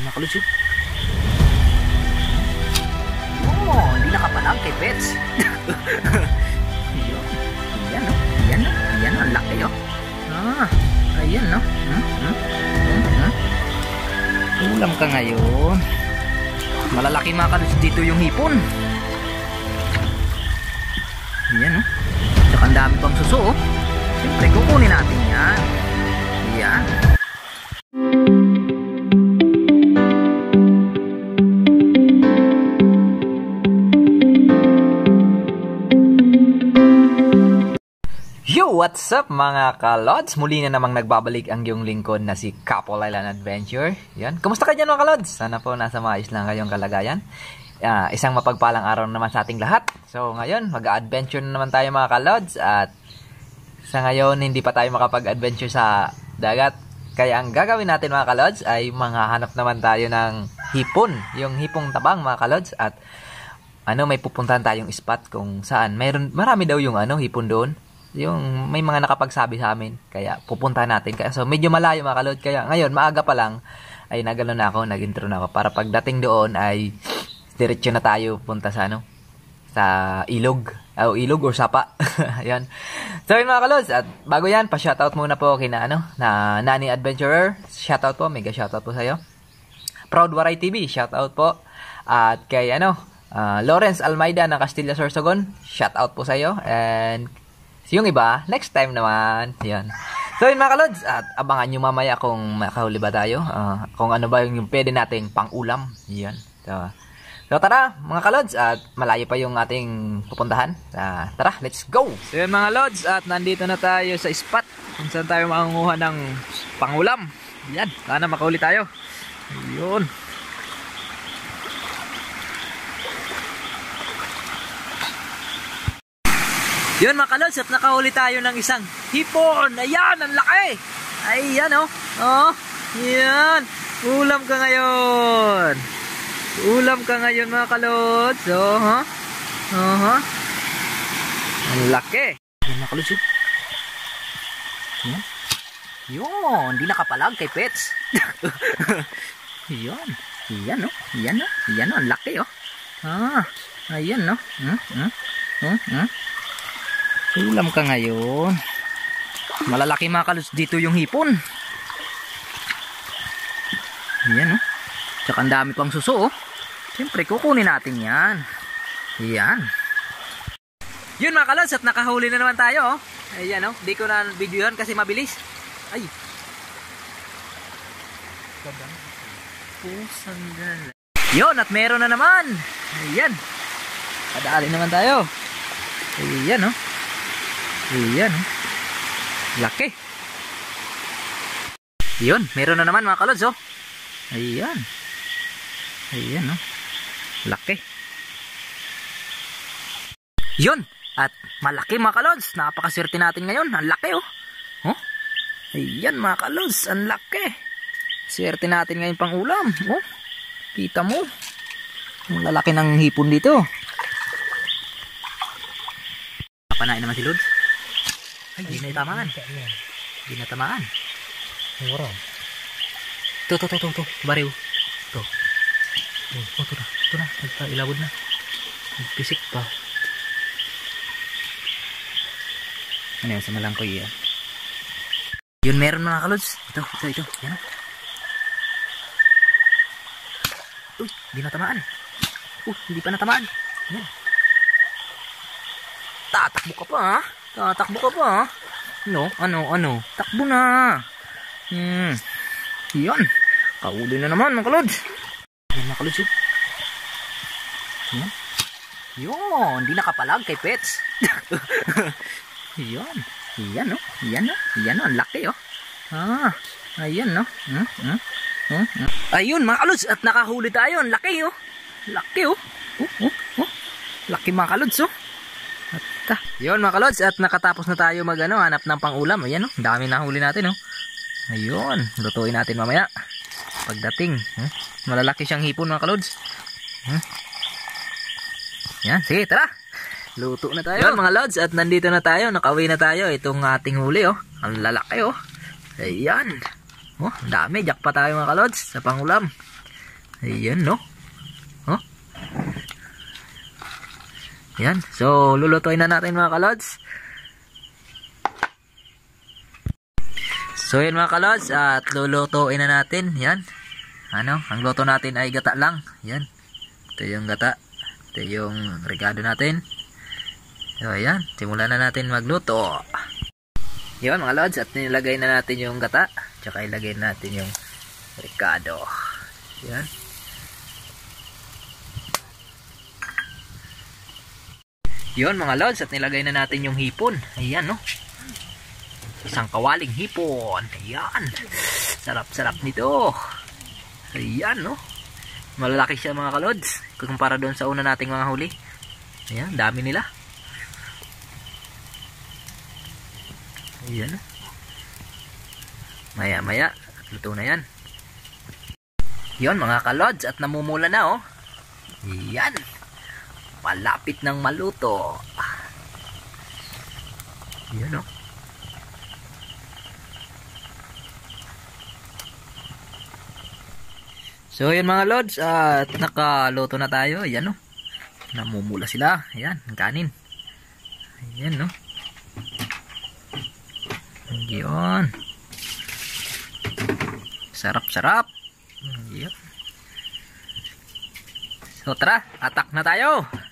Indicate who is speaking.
Speaker 1: Mga kalods, oh, hindi nakapalag kay Pets. Ayan, ayan, no? Ayan, no? Ayan, no? Ang laki, oh. Ayan, no? Ulam ka ngayon. Malalaki mga kalods dito yung hipon. Ayan, no? Tsaka ang dami pang suso, oh. Siyempre, kukunin natin yan. Ayan. Yo! What's up mga kalods? Muli na namang nagbabalik ang iyong lingkod na si Couple Island Adventure. Yan. Kumusta ka dyan mga kalods? Sana po nasa maayos lang kayong kalagayan. Isang mapagpalang araw naman sa ating lahat. So ngayon, mag-adventure na naman tayo mga kalods. At sa ngayon, hindi pa tayo makapag-adventure sa dagat. Kaya ang gagawin natin mga kalods ay manghahanap naman tayo ng hipon. Yung hipong tabang mga kalods. At may pupuntahan tayong spot kung saan. Marami daw yung hipon doon. Yung may mga nakapagsabi sa amin. Kaya pupuntahan natin. So medyo malayo mga kalod. Kaya ngayon maaga pa lang ay nagano na ako, nag-intro na ako. Para pagdating doon ay diretso na tayo punta sa sa ilog. Ilog or sapa. Ayan. So yun mga kalods. At bago yan, pa-shoutout muna po kina na Nani Adventurer. Shoutout po. Mega shoutout po sa'yo. Proud Waray TV. Shoutout po. At kay Lawrence Almeida ng Castilla Sorsogon. Shoutout po sa'yo. And yung iba, next time naman. Yan. So yun mga kalods, at abangan nyo mamaya kung makahuli ba tayo. Kung ano ba yung pwede nating pang-ulam. Yan. So tara mga kalods, at malayo pa yung ating pupuntahan. Tara, let's go! So yun mga lods, at nandito na tayo sa spot kung saan tayo makunguha ng pang-ulam. Yan, sana makahuli tayo. Yun. Yun mga kalods, at nakahuli tayo ng isang hipon. Ayan, ang laki. Ayan, oh. Oh, yan. Ulam ka ngayon. Ulam ka ngayon mga kalods. Oh, ang laki. Ayan mga kalods. Yan. Yun, hindi nakapalag kay Pets. Yan. Yan, oh. Yan, oh. Yan, oh. Ang laki, oh. Ayan, no. Ulam ka ngayon. Malalaki mga kalods dito yung hipon. Ayan, oh. Tsaka ang dami pang suso, oh. Siyempre, kukunin natin yan. Ayan. Yun mga kalods, at nakahuli na naman tayo, oh. Ayan, oh. Di ko na videohan kasi mabilis. Ay. Pusanggal. Yun, at meron na naman. Ayan. Padali naman tayo. Ayan, oh. Ayan, laki. Yun, meron na naman mga kalods, oh. Ayan. Ayan, oh. Laki. Yun, at malaki mga kalods. Napakaswerte natin ngayon. Ang laki, oh. Ayan mga kalods, ang laki. Swerte natin ngayon pang ulam, oh. Kita mo. Ang lalaki ng hipon dito. Kapanain naman si Lods. Ay, hindi na tamaan. Hindi na tamaan. Ito. Bariw. Ito. Ito na. Ilabod na. Nagpisik pa. Ano yan? Sa malangkoy yan. Yun, meron mga kalods. Ito. Yan. Uy, hindi na tamaan. Hindi pa natamaan. Yan. Tatakbo ka pa, ha? Ano? Takbo na. Yan. Kahuli na naman mga kalods. Yan mga kalods. Yun. Hindi nakapalag kay Pets. Yan. Yan, oh. Yan, oh. Ang laki, oh. Ayan, no. Ayun mga kalods. At nakahuli tayo. Ang laki, oh. Laki, oh. Laki mga kalods, oh. Yun mga kalods, at nakatapos na tayo hanap ng pang-ulam. Ayan, oh, dami na huli natin, oh. Ayun, lutuin natin mamaya pagdating. Malalaki siyang hipon mga kalods. Yan, sige, tara. Luto na tayo. Yun mga lods, at nandito na tayo. Nakauwi na tayo. Itong ating huli, oh. Ang lalaki, oh. Ayan. Oh, dami. Jack pa tayo mga kalods sa pangulam. Ayan, no? Oh. Ayan. So, lulutuin na natin mga kalods. So, yan mga kalods. At lulutuin na natin. Yan. Ano? Ang luto natin ay gata lang. Yan. Ito yung gata. Ito yung regado natin. So, ayan. Simulan na natin magluto. Yan mga lods. At nilagay na natin yung gata. Tsaka ilagay natin yung regado. Yan. Yun mga lods, at nilagay na natin yung hipon. Ayan, no? Isang kawaling hipon. Ayan. Sarap-sarap nito. Ayan, no? Malalaki siya mga kalods. Kumpara doon sa una nating mga huli. Ayan, dami nila. Ayan. Maya-maya, luto na yan. Yun mga kalods, at namumula na, oh. Ayan. Malapit ng maluto. Yan, oh. So yan mga lods, at nakaluto na tayo. Ayan, oh. Namumula sila. Ayan, ang kanin. Ayan, no. Ayan. Sarap-sarap. Ayan. So tara, atak na tayo.